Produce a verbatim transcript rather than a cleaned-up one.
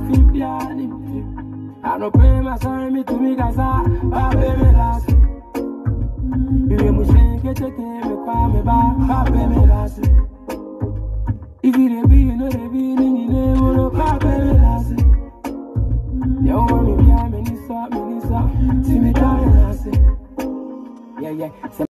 Feel piani. I don't pray my sorry me to me guys are baby last. You must get it me pa me ba baby last. If you be you know they be ni ni mo pa baby last. You want me be a me ni so me ni so. See me down last. Yeah yeah.